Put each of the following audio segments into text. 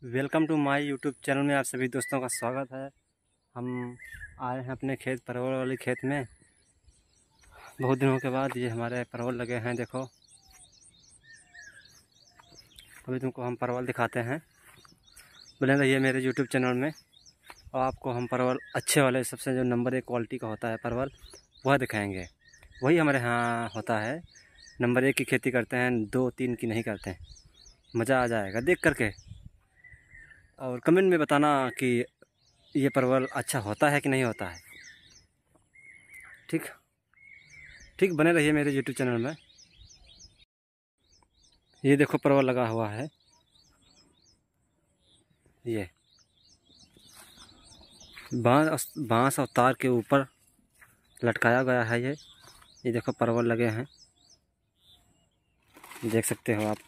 Welcome to my YouTube channel में आप सभी दोस्तों का स्वागत है। हम आए हैं अपने खेत परवल वाले खेत में। बहुत दिनों के बाद ये हमारे परवल लगे हैं। देखो, अभी तुमको हम परवल दिखाते हैं। बने रहिए मेरे यूट्यूब चैनल में और आपको हम परवल अच्छे वाले, सबसे जो नंबर 1 क्वालिटी का होता है परवल, वह दिखाएंगे। वही हमारे यहाँ होता है। नंबर 1 की खेती करते हैं, 2-3 की नहीं करते हैं। मज़ा आ जाएगा देख करके। और कमेंट में बताना कि ये परवल अच्छा होता है कि नहीं होता है। ठीक ठीक, बने रहिए मेरे यूट्यूब चैनल में। ये देखो परवल लगा हुआ है। ये बांस और तार के ऊपर लटकाया गया है। ये देखो परवल लगे हैं, देख सकते हो आप।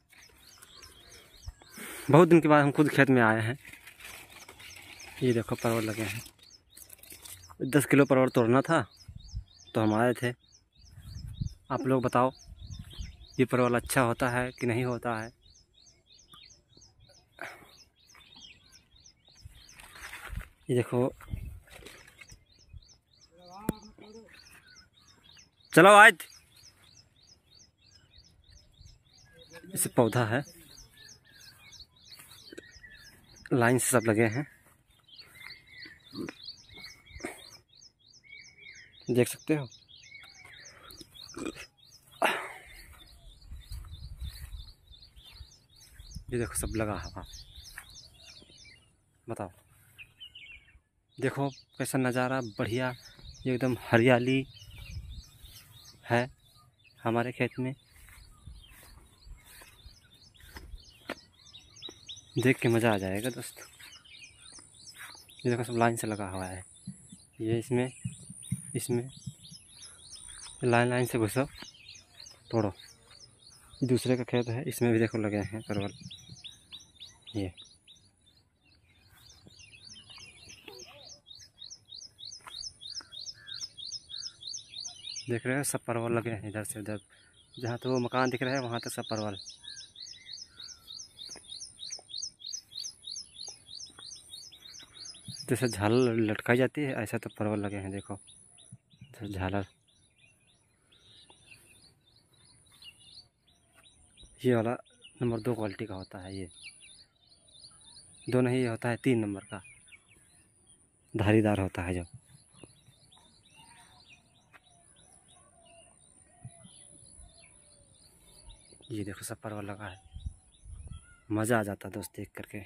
बहुत दिन के बाद हम खुद खेत में आए हैं। ये देखो परवल लगे हैं। 10 किलो परवल तोड़ना था तो हम आए थे। आप लोग बताओ, ये परवल अच्छा होता है कि नहीं होता है। ये देखो, चलो आज इसे पौधा है, लाइन से सब लगे हैं, देख सकते हो। ये देखो सब लगा हुआ, बताओ। देखो कैसा नज़ारा बढ़िया, एकदम हरियाली है हमारे खेत में। देख के मज़ा आ जाएगा दोस्त। ये देखो सब लाइन से लगा हुआ है। ये इसमें लाइन से घुसो, तोड़ो। दूसरे का खेत है, इसमें भी देखो लगे हैं परवल। ये देख रहे हो, सब परवल लगे हैं इधर से उधर। जहाँ तो वो मकान दिख रहा है वहाँ तक सब परवल। जैसे झालर लटकाई जाती है ऐसा तो परवल लगे हैं। देखो झालर, ये वाला नंबर 2 क्वालिटी का होता है। ये 2 नहीं, ये होता है 3 नंबर का, धारीदार होता है जो। ये देखो सब परवल लगा है, मज़ा आ जाता है दोस्त देख करके।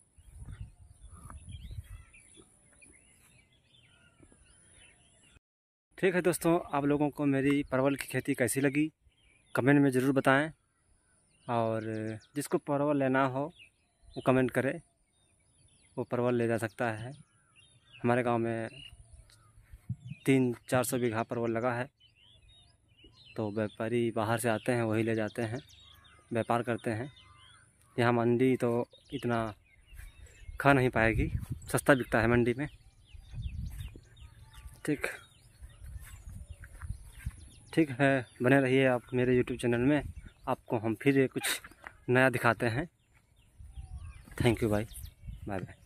ठीक है दोस्तों, आप लोगों को मेरी परवल की खेती कैसी लगी कमेंट में ज़रूर बताएं। और जिसको परवल लेना हो वो कमेंट करे, वो परवल ले जा सकता है। हमारे गांव में 300-400 बीघा परवल लगा है। तो व्यापारी बाहर से आते हैं, वही ले जाते हैं, व्यापार करते हैं। यहाँ मंडी तो इतना खा नहीं पाएगी, सस्ता बिकता है मंडी में। ठीक है, बने रहिए आप मेरे यूट्यूब चैनल में। आपको हम फिर कुछ नया दिखाते हैं। थैंक यू भाई, बाय बाय।